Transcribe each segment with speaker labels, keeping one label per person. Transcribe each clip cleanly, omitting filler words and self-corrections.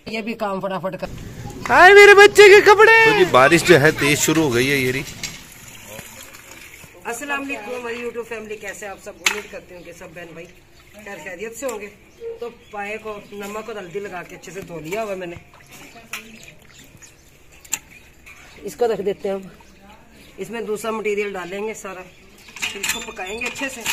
Speaker 1: ये भी काम फटाफट कर। हाय मेरे बच्चे के कपड़े।
Speaker 2: तो जी बारिश जो है तेज शुरू हो गई है ये रही।
Speaker 1: अस्सलाम वालेकुम हमारी यूट्यूब फैमिली, कैसे आप सब? उम्मीद करते हैं कि सब बहन भाई खैर खैरियत से होंगे। तो पाए को नमक और हल्दी लगा के अच्छे से धो लिया हुआ मैंने। इसको रख देते हैं। अब इसमें दूसरा मटेरियल डालेंगे सारा, फिर इसको पकाएंगे अच्छे से।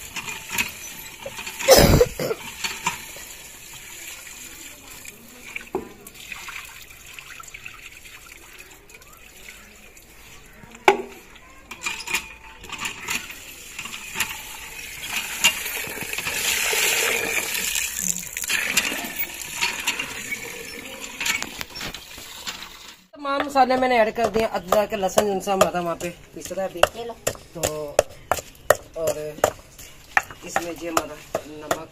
Speaker 1: तमाम मसाले मैंने ऐड कर दिए। अदरक लहसुन जिनसा हमारा वहाँ पे पिस रहा है अभी तो, और इसमें जी हमारा नमक,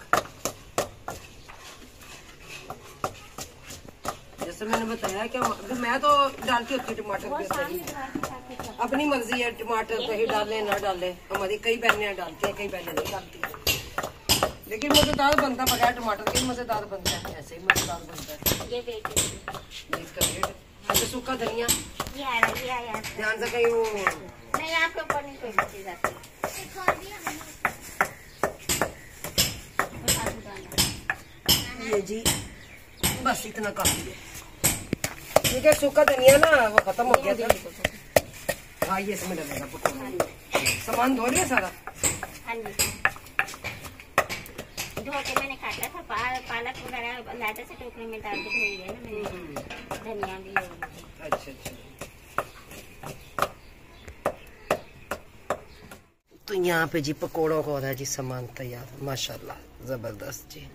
Speaker 1: जैसे मैंने बताया कि मैं तो डालती होती हूँ टमाटर के दही, अपनी मर्जी है टमाटर दही डालें ना डालें। हमारी कई बहनें डालती हैं, कई बहनें नहीं डालती हैं, लेकिन मजेदार बनता बगैर टमाटर के मजेदार बनता है, ऐसे ही मजेदार बनता है। ये इसका रेट। अच्छा सूखा धनिया ध्यान से कहीं वो नहीं आपके ऊपर नहीं कोई चीज आती। ये जी बस इतना काफी है। ठीक है, सूखा धनिया ना वो खत्म हो गया था। हाँ ये इसमें डलेगा पकौड़ा। सामान धो लिया सारा? हाँ जी धो के मैंने काटा था। पालक वगैरह लाटा से टोकरी में डाल के धोई है ना मैंने, धनिया भी। अच्छा अच्छा। तो यहाँ पे जी पकौड़ों का हो रहा है जी सामान तैयार, माशाल्लाह जबरदस्त जी।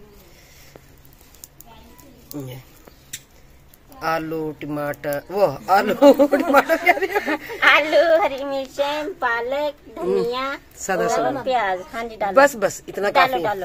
Speaker 1: ये आलू टमाटर, वो आलू टमाटर क्या दिया? आलू हरी मिर्चें पालक धनिया सादा प्याज। हाँ जी डालो। बस बस इतना काफी। डालो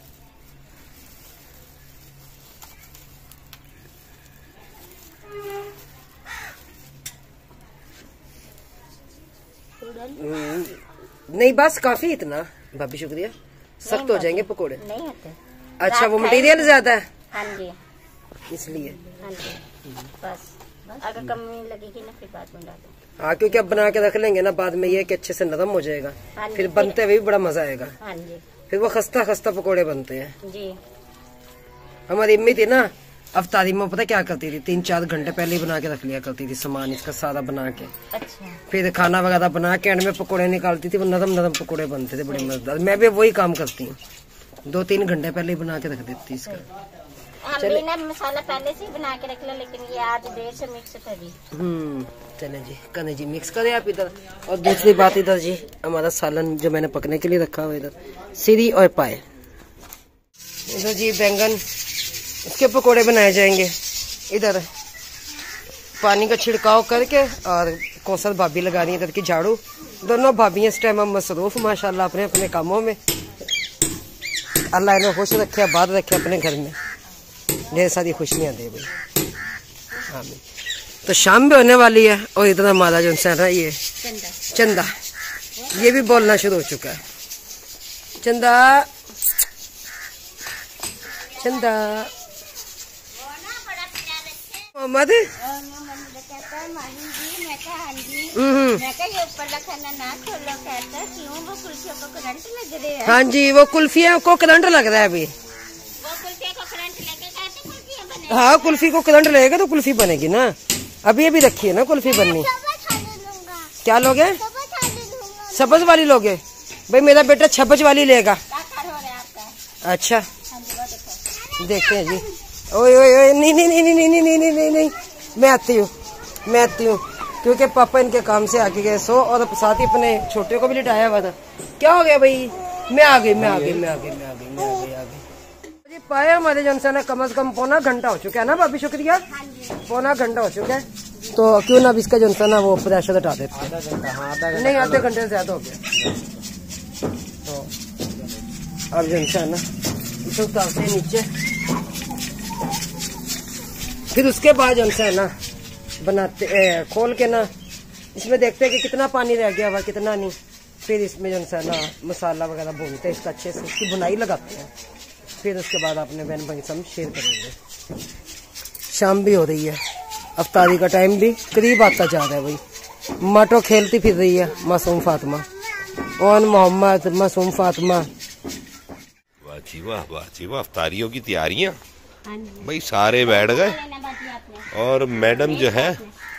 Speaker 1: नहीं बस काफी इतना। भाभी शुक्रिया। सख्त हो जाएंगे पकोड़े नहीं होते। अच्छा वो मटेरियल ज्यादा है। हाँ जी इसलिए। हाँ जी बस अगर कमी लगेगी ना फिर बाद में डालो। हाँ क्योंकि अब बना के रख लेंगे ना, बाद में ये कि अच्छे से नरम हो जाएगा। हाँ फिर बनते हुए भी बड़ा मजा आएगा। हाँ जी फिर वो खस्ता खस्ता पकोड़े बनते हैं जी। हमारी अम्मी थी ना अवतारी में, पता क्या करती थी, 3-4 घंटे पहले ही बना के रख लिया करती थी सामान इसका सारा बना के। अच्छा। फिर खाना वगैरह बना के एंड में पकोड़े निकालती थी, वो नरम नरम पकोड़े बनते थे बड़े मजेदार। मैं भी वही काम करती हूँ, 2-3 घंटे पहले ही बना के रख देती इसका। चले मसाला पहले से ही बना के रख लो, लेकिन ये आज देर से मिक्स करी। चले जी कने जी मिक्स करे आप इधर। और दूसरी बात इधर जी हमारा सालन जो मैंने पकने के लिए रखा हुआ, इधर सीरी और पाए। इधर जी बैंगन, इसके पकोड़े बनाए जाएंगे। इधर पानी का छिड़काव करके और कौशल भाभी लगा रही है इधर की झाड़ू। दोनों भाभी इस टाइम हम मसरूफ माशाल्लाह अपने अपने कामों में। अल्लाह इन्हें खुश रखे, आबाद रखे अपने घर में, ढेर सारी खुशियाँ दे भाई। आमीन। तो शाम भी होने वाली है और इतना हमारा जो इंसान है ये चंदा ये भी बोलना शुरू हो चुका है। चंदा चंदा मोहम्मद हाँ जी वो कुल्फिया को करंट लग रहा है अभी। हाँ कुल्फी को करंट लगेगा तो कुल्फी बनेगी ना। अभी अभी रखी है ना कुल्फी बननी। क्या लोगे? सबज वाली लोगे? भाई मेरा बेटा छबज वाली लेगा। अच्छा देखते हैं जी। ओए ओए ओए नहीं नहीं नहीं नहीं नहीं नहीं नहीं नहीं नहीं मैं आती हूँ क्योंकि पापा इनके काम से आके गए सो, और साथ ही अपने छोटे को भी लिटाया हुआ था। क्या हो गया भाई? मैं आ गई जी। पाया हमारे जनसन है कम से कम पौना घंटा हो चुका है ना भाभी? शुक्रिया। पौना घंटा हो चुका है, तो क्यों ना अब इसका जनसन है वो प्रेशर हटा देते हैं। नहीं आधे घंटे से ज्यादा हो गया। तो अब जनसन ना इसे उतारते हैं नीचे, फिर उसके बाद जनसा है ना बनाते खोल के ना इसमें देखते हैं कि कितना पानी रह गया हुआ कितना नहीं। फिर इसमें जनसा है ना मसाला वगैरह भूनते हैं इसका अच्छे से, इसकी बुनाई लगाते हैं। फिर उसके बाद अपने बहन भाई सब शेयर करेंगे। शाम भी हो रही है, अफ्तारी का टाइम भी करीब आता जा रहा है। भाई माटो खेलती फिर रही है मासूम फातिमा, ओन मोहम्मद, मासूम फातिमा।
Speaker 2: वाह जी वाह, वाह जी वाह। अफ्तारियों की तैयारियां भाई सारे बैठ गए, और मैडम जो है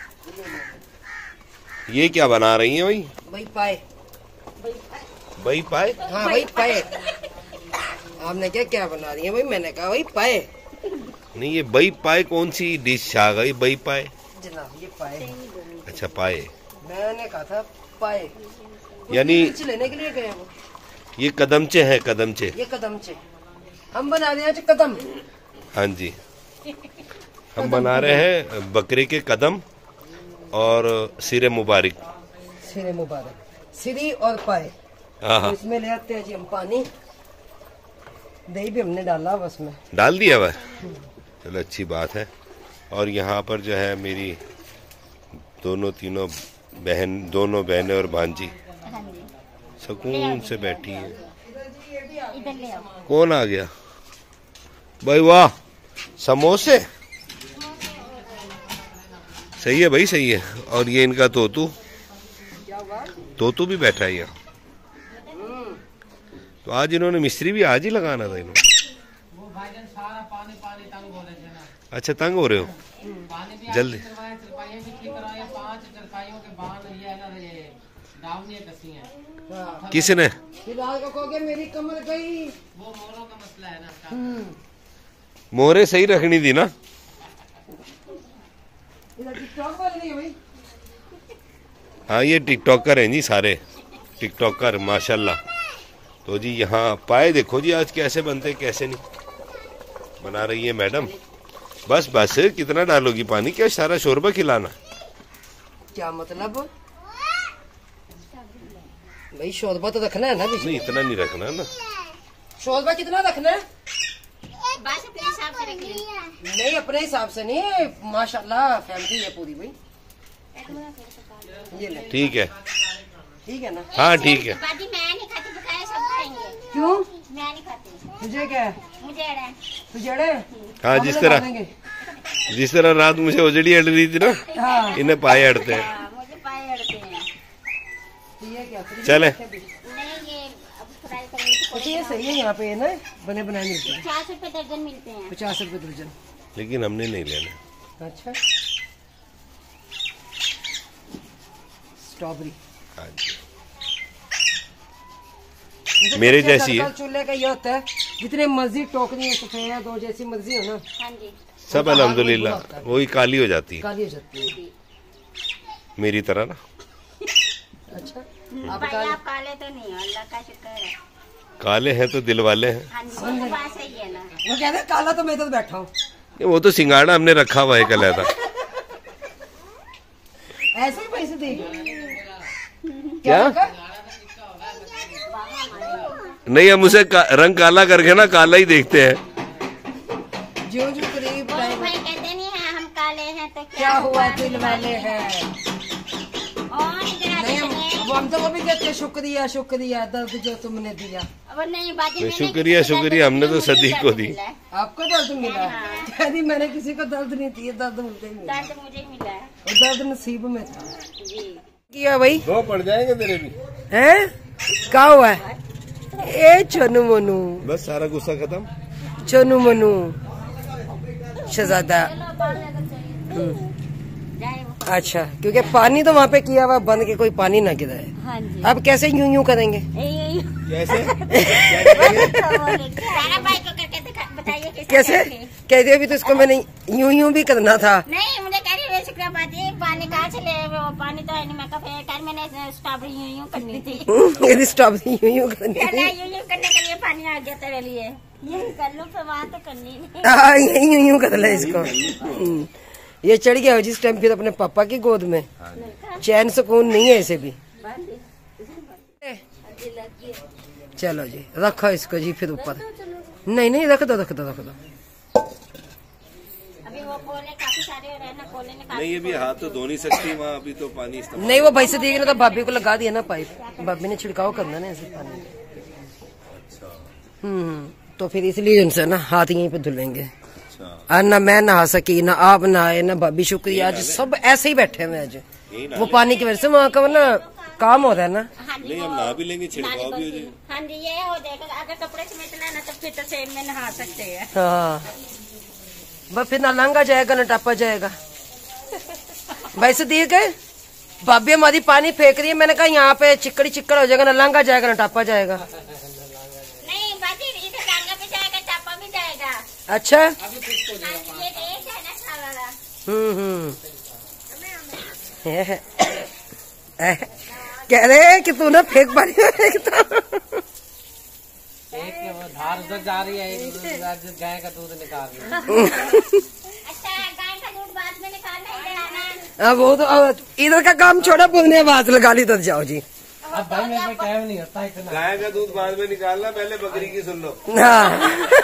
Speaker 2: ये क्या बना रही हैं भाई?
Speaker 1: भाई पाए,
Speaker 2: भाई पाए।
Speaker 1: हाँ भाई पाए। आपने क्या क्या बना रही है भाई? मैंने कहा भाई पाए।
Speaker 2: नहीं, ये बई पाए कौन सी डिश आ गई? बई पाए
Speaker 1: जनाब ये पाए।
Speaker 2: अच्छा पाए,
Speaker 1: मैंने कहा था पाए,
Speaker 2: यानी
Speaker 1: लेने के लिए गए वो।
Speaker 2: ये कदमचे हैं, कदमचे।
Speaker 1: ये कदमचे हम बना रहे हैं कदम।
Speaker 2: हाँ जी, हम बना रहे हैं बकरे के कदम और सिरे मुबारक।
Speaker 1: सिरे मुबारक, सिरी और पाए।
Speaker 2: हाँ,
Speaker 1: इसमें ले आते हैं जी हम पानी, दही भी हमने डाला बस में
Speaker 2: डाल दिया वह। चलो अच्छी बात है। और यहाँ पर जो है मेरी दोनों बहनें और भांजी सुकून से बैठी हैं। कौन आ गया भाई? वाह, समोसे। सही है भाई, सही है। और ये इनका तोतू भी बैठा है यहाँ। तो आज इन्होंने मिस्त्री भी आज ही लगाना था इन्होंने। अच्छा, तंग हो रहे हो? जल्दी। किसने?
Speaker 1: मेरी कमर गई।
Speaker 3: वो मोरों का मसला है ना।
Speaker 2: मोहरे सही रखनी थी ना। हाँ, ये टिकटॉकर हैं जी, सारे टिकटॉकर माशाल्लाह। तो जी यहाँ पाए देखो जी आज कैसे बनते, कैसे नहीं बना रही है मैडम। बस बस, कितना डालोगी पानी? क्या सारा शोरबा खिलाना?
Speaker 1: क्या मतलब भाई? शोरबा तो रखना है ना।
Speaker 2: नहीं, इतना नहीं रखना ना।
Speaker 1: शोरबा कितना रखना है?
Speaker 4: बस अपने हिसाब से रख ली।
Speaker 1: नहीं, अपने हिसाब से नहीं, माशाल्लाह फैमिली है पूरी भाई। ये ले,
Speaker 2: ठीक है,
Speaker 1: ठीक है ना?
Speaker 2: हाँ ठीक है।
Speaker 4: बाजी मैं नहीं खाती, बकाया सब खाएंगे।
Speaker 1: क्यों?
Speaker 4: मैं नहीं खाती।
Speaker 1: तुझे क्या है?
Speaker 4: मुझे अड़ा।
Speaker 1: तुझे अड़े?
Speaker 2: हाँ, जिस तरह रात मुझे उजड़ी अड़ रही थी ना,
Speaker 1: हाँ।
Speaker 2: इन्हें पाए अड़ते हैं।
Speaker 4: मुझे पाए अड़ते हैं।
Speaker 1: ये क्या?
Speaker 2: चले,
Speaker 4: नहीं, ये अब फ्राई करेंगे।
Speaker 1: अच्छा, ये सही है। यहाँ पे ना बने बनाए मिलते हैं।
Speaker 4: 50 रुपए दर्जन मिलते हैं।
Speaker 1: 50 रुपए दर्जन।
Speaker 2: लेकिन हमने नहीं लेना।
Speaker 1: अच्छा, स्ट्रॉबेरी।
Speaker 2: हाँ जी, मेरे जैसी है।
Speaker 1: चूल्हे का ये होता है, जितने मर्जी टोकरी है सफेद हो, जैसी मर्जी हो ना,
Speaker 4: हाँ जी।
Speaker 2: सब अल्हम्दुलिल्लाह वही काली हो जाती है।
Speaker 1: काली हो जाती है
Speaker 2: मेरी तरह ना।
Speaker 1: अच्छा,
Speaker 4: भाई आप काले तो नहीं हो, अल्लाह का शुक्र है।
Speaker 2: काले हैं तो दिल वाले हैं।
Speaker 4: हाँ जी, वो बात सही है ना।
Speaker 1: वो कहते हैं काला तो मैं तो बैठा हूँ।
Speaker 2: वो तो सिंगाड़ा हमने रखा हुआ है कल था।
Speaker 1: ऐसे ही पैसे देगा
Speaker 2: क्या?
Speaker 1: रखा?
Speaker 2: नहीं, हम उसे रंग काला करके ना काला ही देखते हैं।
Speaker 1: जो जो करीब
Speaker 4: वो भाई कहते नहीं है हम काले हैं तो
Speaker 1: क्या हुआ, दिल वाले हैं।
Speaker 4: और इधर आते हैं।
Speaker 1: वो हम तो वो भी कहते हैं शुक्रिया शुक्रिया, दर्द जो तुमने दिया।
Speaker 4: वो नहीं बाजी,
Speaker 2: शुक्रिया शुक्रिया, हमने तो सदीक को दी।
Speaker 1: आपको दर्द मिला? कहती मैंने किसी को दर्द नहीं दिया, दर्द मुझे ही मिला।
Speaker 4: दर्द मुझे मिला है
Speaker 1: और दर्द नसीब में था।
Speaker 4: जी।
Speaker 1: किया भाई?
Speaker 2: 2 पड़ जाएंगे तेरे भी।
Speaker 1: हैं? क्या हुआ है? ए चनू मनु,
Speaker 2: बस सारा गुस्सा खत्म।
Speaker 1: चनू मनु शहजादा। अच्छा, क्योंकि पानी तो वहाँ पे किया हुआ बंद के, कोई पानी ना गिराए।
Speaker 4: हाँ जी।
Speaker 1: अब कैसे यूं यूं करेंगे?
Speaker 2: कैसे?
Speaker 4: सारा भाई को करके बताइए
Speaker 1: कैसे कहते हो? अभी तो इसको मैंने यूं यूं भी करना था।
Speaker 4: नहीं, मुझे कह रही है शुक्र बाजी, पानी कहाँ से ले? वो पानी तो है नहीं। मैं कहा मैंने स्ट्रॉबेरी यूं यूं करनी थी।
Speaker 1: मेरी स्ट्रॉबेरी यूं यूं करनी थी।
Speaker 4: यूं यूं करने के लिए पानी आ गया तेरे लिए। यही कर लो, फिर वहाँ तो करनी नहीं।
Speaker 1: यही यूं यूं कर ले इसको। ये चढ़ गया जिस टाइम फिर अपने पापा की गोद में, चैन सुकून नहीं है इसे भी। चलो जी, रखो इसको जी फिर ऊपर। नहीं नहीं, रख दो रख दो रख दो।
Speaker 4: अभी वो कोले काफी सारे हो रहे हैं ना, कोले ने
Speaker 2: नहीं, ये भी हाथ तो धो नहीं सकती वहाँ, अभी तो पानी इस्तेमाल।
Speaker 1: नहीं, वो भाई से देख ना, तो भाभी को लगा दिया ना पाइप। भाभी ने छिड़काव करना ना ऐसे पानी में। तो फिर इसलिए उनसे ना हाथ यहीं पे धुलेंगे।
Speaker 2: अच्छा,
Speaker 1: ना मैं नहा सकी, ना आप नहाए, ना भाभी शुक्रिया, आज सब ऐसे ही बैठे हुए आज। वो पानी की वजह से वहाँ का ना काम होता है ना।
Speaker 2: नहीं हम नहा भी लेंगे, छिड़काव भी हो जाएगा।
Speaker 4: हाँ जी, ये हो जाएगा। अगर कपड़े समेटना है ना तो फिर तो सेम में नहा सकते हैं।
Speaker 1: हाँ बस फिर ना लंगा जाएगा ना टापा जाएगा। वैसे दिए गए भाभी हमारी पानी फेंक रही है, मैंने कहा यहाँ पे चिकड़ी चिकड़ हो जाएगा, ना लंगा जाएगा ना टापा जाएगा।
Speaker 4: नहीं बाजी, इधर लंगा भी जाएगा, टापा भी जाएगा।
Speaker 1: अच्छा
Speaker 4: ये देख है ना सारा।
Speaker 1: कह रहे कि तू ना फेंक पानी फेंकता।
Speaker 3: एक धार उधर जा रही है, एक गाय का दूध निकाल रही है।
Speaker 4: अच्छा, गाय का दूध बाद में निकालना है ना।
Speaker 1: अब वो तो इधर का काम छोड़ा, बोलने आवाज लगा ली तो जाओ जी।
Speaker 3: अब भाई मेरे पे टाइम नहीं होता इतना।
Speaker 2: गाय का दूध बाद में निकालना, पहले बकरी की सुन लो।
Speaker 1: हाँ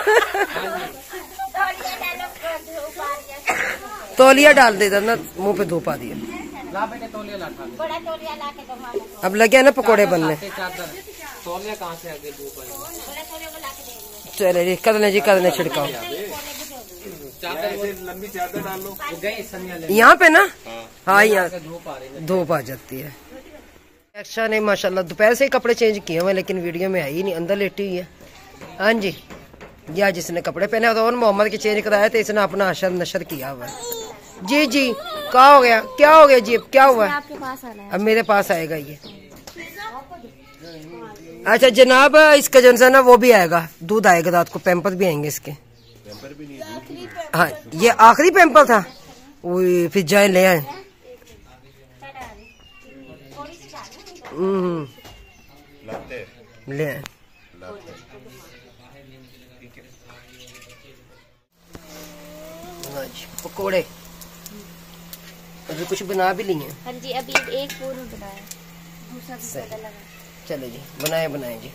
Speaker 1: तौलिया डाल दे ना, मुंह पे धूप आ दिया।
Speaker 3: ला बेटे तौलिया ला खा ले।
Speaker 4: बड़ा तौलिया ला के दो मामू को।
Speaker 1: अब लगे ना पकोड़े बनने।
Speaker 3: चादर तौलिया कहाँ से आगे धूप आई?
Speaker 4: बड़ा तौलिया को ला के देंगे।
Speaker 1: चले जी करने छिड़काओ।
Speaker 3: चादर ऐसे लंबी चादर डाल लो। गई सनिया ले
Speaker 1: यहाँ पे ना, हाँ यहाँ
Speaker 3: धूप आ रही है।
Speaker 1: धूप आ जाती है। अच्छा नहीं माशाल्लाह, दोपहर से ही कपड़े चेंज किए हुए, लेकिन वीडियो में आई नहीं, अंदर लेटी हुई है। हाँ जी, या जिसने कपड़े पहने हो तो मोहम्मद के चेंज कराया, तो इसने अपना अशर नशर किया हुआ है। जी जी क्या हो गया, क्या हो गया जी, अब क्या हुआ?
Speaker 4: आपके पास आना है।
Speaker 1: अब मेरे पास आएगा ये। अच्छा जनाब, इसका जो है ना वो भी आएगा, दूध आएगा रात को, पैम्पर भी आएंगे इसके। हाँ ये आखिरी पैम्पर था, वो फिर जाए ले आए। ले आए। पकोड़े अभी कुछ बना भी लिए।
Speaker 4: हाँ जी, अभी एक पूरी बनाया, दूसरा भी लगा।
Speaker 1: चलो जी बनाए जी।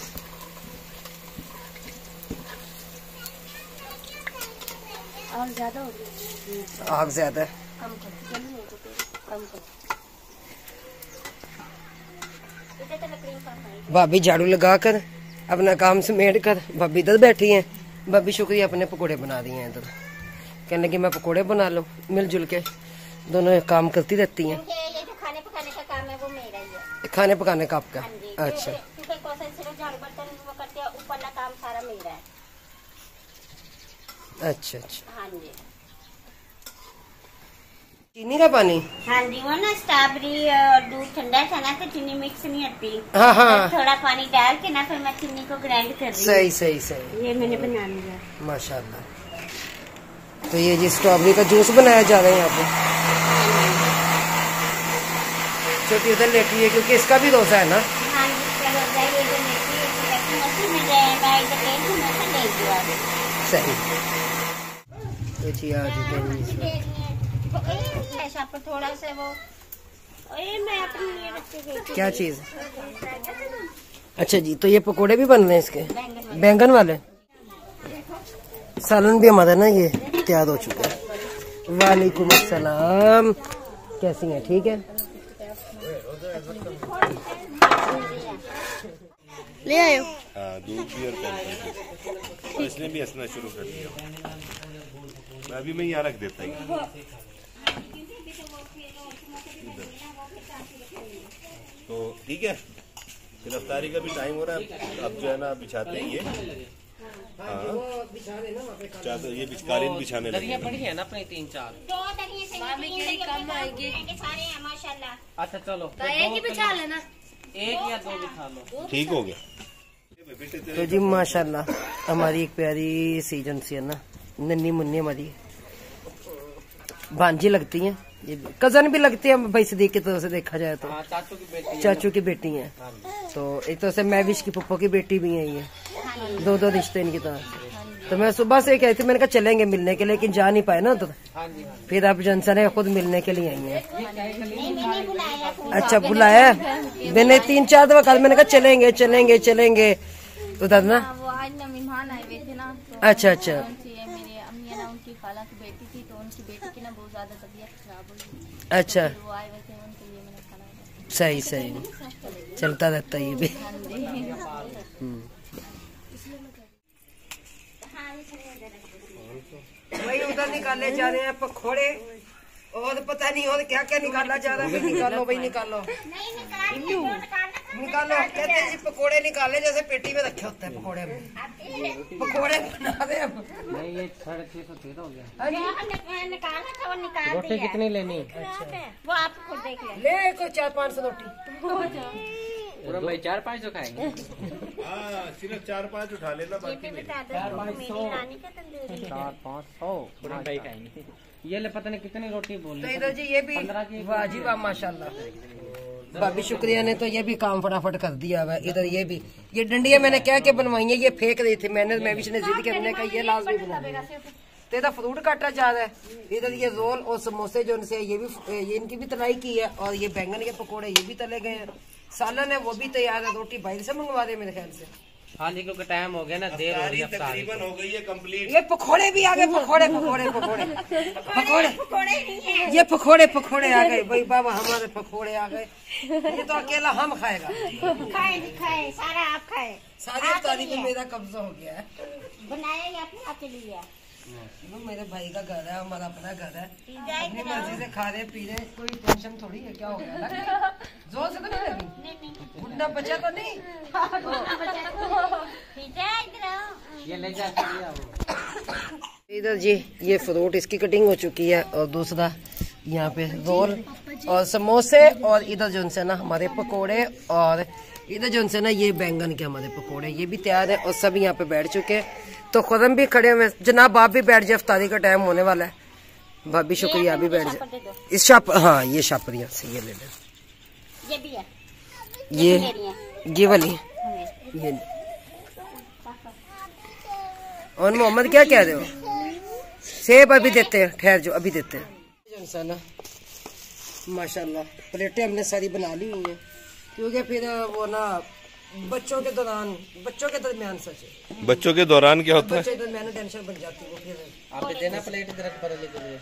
Speaker 4: और ज्यादा हो गया,
Speaker 1: आग ज्यादा है,
Speaker 4: कम कर, कम कर।
Speaker 1: भाभी झाड़ू लगा कर अपना काम समेट कर, भाभी इधर बैठी हैं। भाभी शुक्रिया अपने पकोड़े बना दिए हैं इधर, कहने की मैं पकोड़े बना लो, मिलजुल के दोनों काम करती रहती हैं।
Speaker 4: ये जो खाने पकाने का काम है वो मेरा ही है।
Speaker 1: खाने पकाने का आपका?
Speaker 4: हाँ जी,
Speaker 1: अच्छा
Speaker 4: क्योंकि कौशल सिर्फ झाड़ू बर्तन वो करते हैं, ऊपर का काम सारा मेरा है।
Speaker 1: अच्छा अच्छा।
Speaker 4: हाँ जी,
Speaker 1: चीनी का पानी?
Speaker 4: हाँ जी, वो ना स्ट्रॉबेरी और दूध ठंडा था ना, तो चीनी मिक्स नहीं होती।
Speaker 1: हाँ हाँ
Speaker 4: तो थोड़ा पानी डाल के ना फिर मैं चीनी को ग्राइंड कर रही हूँ।
Speaker 1: सही।
Speaker 4: ये मैंने बना लिया
Speaker 1: माशाल्लाह। तो ये जी स्ट्रॉबेरी का जूस बनाया जा रहा है यहाँ पे। छोटी उधर लेटी है क्योंकि इसका भी डोसा है ना।
Speaker 4: हाँ जी, चलो जाइए, जो लेती है मशीन में जाए, मैं इधर ले लूँ, मैं ले दूँ।
Speaker 1: सही। तो जी आज
Speaker 4: पर थोड़ा सा वो मैं अपने लिए रख के गई थी।
Speaker 1: क्या चीज? अच्छा जी, तो ये पकोड़े भी बन रहे हैं इसके, बैंगन वाले। सालन भी हमारा ना ये तैयार हो चुका है। वालेकुम अस्सलाम, कैसी हैं? ठीक है,
Speaker 4: ले आयो।
Speaker 2: दूध भी और पैम्पर भी, और इसने भी हंसना शुरू कर दिया। मैं अभी मैं यहाँ रख देता हूँ। तो ठीक है, फिर अफ्तारी का भी टाइम हो रहा है, अब जो है ना बिछाते हैं ये। हाँ चादर, ये कालीन बिछाने लगे।
Speaker 3: पड़ी है ना अपनी 3-4।
Speaker 4: कम आएगी सारे हैं माशाल्लाह।
Speaker 3: अच्छा चलो
Speaker 4: एक ही बिछा लेना,
Speaker 3: 1 या 2 बिछा लो।
Speaker 2: ठीक हो गया।
Speaker 1: तो जी माशाल्लाह हमारी एक प्यारी सीजन सी है ना, नन्नी मुन्नी हमारी भांजी लगती हैं, ये कजन भी लगती है भाई सदीक की तरफ से देखा जाए तो। चाचू की बेटी है। तो एक तरह से मैविश की पप्पो की बेटी भी है ये, 2 रिश्ते इनकी तरह से। तो मैं सुबह से कहती, मैंने कहा चलेंगे मिलने के लिए, लेकिन जा नहीं पाए ना तो फिर अब जनसन है खुद मिलने के लिए आई है। अच्छा बुलाया मैंने 3-4 दफा कल, मैंने कहा चलेंगे तो दादा
Speaker 5: वो आज ना मेहमान आए हुए थे ना, तो
Speaker 1: अच्छा
Speaker 5: मेरी अम्मी है ना, उनकी खाला की बेटी थी, तो उनकी बेटी की ना बहुत ज्यादा तबीयत खराब हो गई।
Speaker 1: अच्छा
Speaker 5: तो वो आए हुए थे, उनके लिए मैंने खाना बनाया।
Speaker 1: सही चलता रहता है ये भी। वही उधर निकाले जा रहे हैं पकौड़े और पता नहीं और क्या क्या निकाला जा रहा है। निकालो भाई निकालो निकालो। कहते हैं जी पकौड़े निकाले जैसे पेटी में रखे होते हैं पकौड़े में। पकौड़े बना रहे हैं।
Speaker 3: नहीं ये 650 हो गया।
Speaker 4: निकाला था वो निकाल
Speaker 3: रोटी कितनी लेनी?
Speaker 4: वो आप खुद देख
Speaker 1: ले कोई 400-500 रोटी।
Speaker 3: पूरा भाई 4-5 तो खाएंगे।
Speaker 2: सिर्फ 4-5 उठा लेना, बाकी
Speaker 3: 4-500 पूरा भाई खाएंगे। ये ले पता नहीं कितनी रोटी बोल रहे।
Speaker 1: इधर जी ये भी वाह जी वाह माशाल्लाह। भाभी शुक्रिया ने तो ये भी काम फटाफट कर दिया हुआ है। इधर ये भी ये डंडिया मैंने क्या क्या बनवाई है, ये फेंक रही थी मैं भी जिद के हमने कहा ये लाजमी बनाना। तो इधर फ्रूट काटा जा रहा है। इधर ये रोल और समोसे जो उनसे ये इनकी भी तलाई की है और ये बैंगन के पकौड़े ये भी तले गए हैं। सालन है वो भी तैयार है। रोटी बाहर से मंगवा दे मेरे ख्याल से।
Speaker 3: हाँ जी क्योंकि टाइम हो गया ना, देर हो रही है,
Speaker 2: तकरीबन हो गई है कंप्लीट।
Speaker 1: ये पकौड़े भी आ गए। पकौड़े पकौड़े पकौड़े पकौड़े ये पकौड़े पकौड़े आ गए भाई बाबा हमारे पकौड़े आ गए। ये तो अकेला हम खाएगा।
Speaker 4: खाए सारा आप खाए।
Speaker 1: सारी तारीफ में मेरा कब्जा हो गया है।
Speaker 4: बनाया अपने आपके लिए।
Speaker 1: मेरे भाई का घर है, हमारा अपना घर है, अपनी मर्जी से खा रहे पी रहे, कोई टेंशन थोड़ी है। क्या हो गया जोर से तो नहीं लगी? उठना बचा तो नहीं?
Speaker 3: ये ले जाते।
Speaker 1: इधर जी ये फ्रूट इसकी कटिंग हो चुकी है और दूसरा यहाँ पे रोल और समोसे और इधर जो से ना हमारे पकोड़े और इधर जो से ना ये बैंगन के हमारे पकोड़े ये भी तैयार है और सब यहाँ पे बैठ चुके हैं। तो खुदम भी खड़े हुए। जनाब आप भी बैठ जाए, इफ्तारी का टाइम होने वाला है। भाभी शुक्रिया भी बैठ जाए। इस शाप हाँ ये शापरिया से ये ले लें।
Speaker 4: ये भी है
Speaker 1: ये वाली ये। और मोहम्मद क्या कह रहे हो? सेब अभी देते हैं, ठहर जो अभी देते हैं। माशाल्लाह प्लेटें हमने सारी बना ली हुई हैं क्योंकि फिर वो ना बच्चों के दरमियान सच है।
Speaker 2: बच्चों के दौरान क्या होता है?
Speaker 1: बच्चों के दरमियान टेंशन बन जाती है वो फिर
Speaker 3: आप देना प्लेट इधर पर ले लो।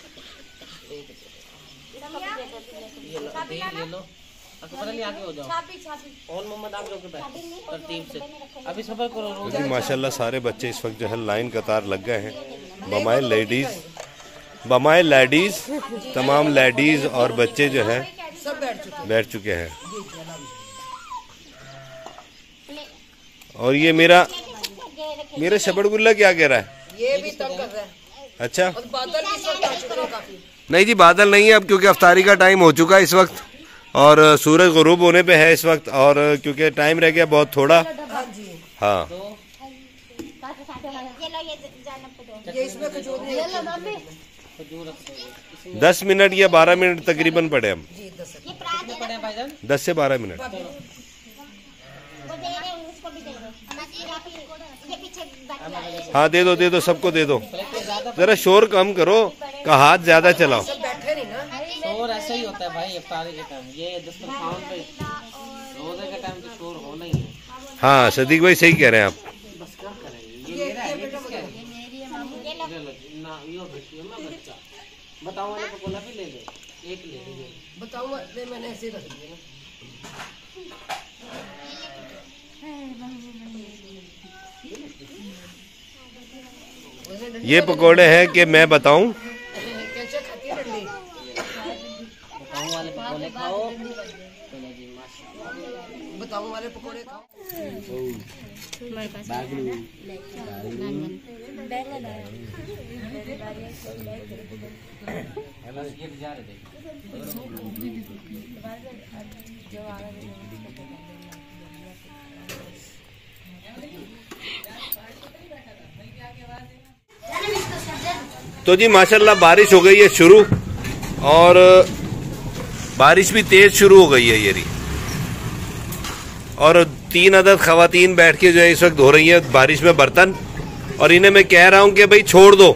Speaker 3: ले लो आगे हो जाओ। और मोहम्मद आप लोग तरतीब से अभी सफर करो।
Speaker 2: जी माशाल्लाह सारे बच्चे इस वक्त जो है लाइन कतार लग गए हैं। बमाए लेडीज तमाम लेडीज और बच्चे जो हैं
Speaker 1: सब
Speaker 2: बैठ चुके हैं। और ये मेरा शबड़गुल्ला क्या कह रहा है?
Speaker 1: ये भी तब कर रहा है।
Speaker 2: अच्छा
Speaker 1: और बादल भी सब आ चुके हैं काफी।
Speaker 2: नहीं जी बादल नहीं है अब क्योंकि अफ्तारी का टाइम हो चुका है इस वक्त और सूरज गुरूब होने पे है इस वक्त और क्योंकि टाइम रह गया बहुत थोड़ा। हाँ
Speaker 1: ये इसमें खजूर नहीं
Speaker 2: 10 मिनट या 12 मिनट तकरीबन पड़े हम। 10 से 12 मिनट। हाँ दे दो सबको दे दो। जरा शोर कम करो का हाथ ज्यादा चलाओ।
Speaker 3: शोर ऐसा ही होता है भाई इफ्तारी के टाइम। ये दस्तरखान पे रोजे के टाइम तो शोर होना ही है।
Speaker 2: हाँ सदीक भाई सही कह रहे हैं आप।
Speaker 3: बस क्या करेंगे ये मेरा है ये किसका है? ना यो बच्ची मैं बच्चा बताओ वाले को बोला भी ले ले एक ले ले
Speaker 1: बताओ मैंने ऐसे रख दिया
Speaker 2: ये पकोड़े हैं कि मैं बताऊं?
Speaker 1: कैसे खाती है डंडी?
Speaker 3: बताओ वाले पकोड़े खाओ।
Speaker 1: बताओ वाले पकोड़े खाओ।
Speaker 2: तो जी माशाल्लाह बारिश हो गई है शुरू और बारिश भी तेज शुरू हो गई है ये और 3 अदद खवातीन बैठ के जो है इस वक्त धो रही है बारिश में बर्तन और इन्हें मैं कह रहा हूं कि भाई छोड़ दो।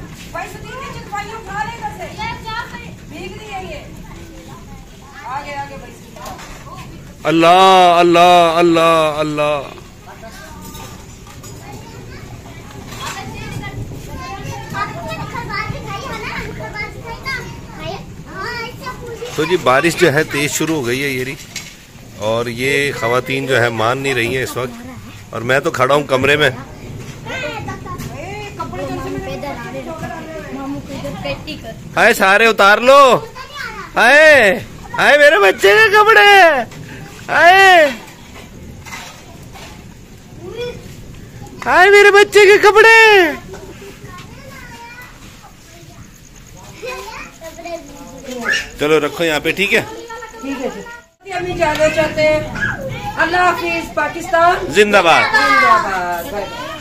Speaker 2: अल्लाह अल्लाह अल्लाह अल्लाह। तो जी बारिश जो है तेज शुरू हो गई है ये और ये खवातीन जो है मान नहीं रही हैं इस वक्त और मैं तो खड़ा हूँ कमरे में। हाय सारे उतार लो। हाय हाय मेरे बच्चे के कपड़े। हाय हाय मेरे बच्चे के कपड़े। चलो रखो यहाँ पे, ठीक है।
Speaker 1: ठीक है जी, हम जाना चाहते हैं। अल्लाह हाफिज। पाकिस्तान
Speaker 2: जिंदाबाद।
Speaker 1: जिंदाबाद। Bye bye.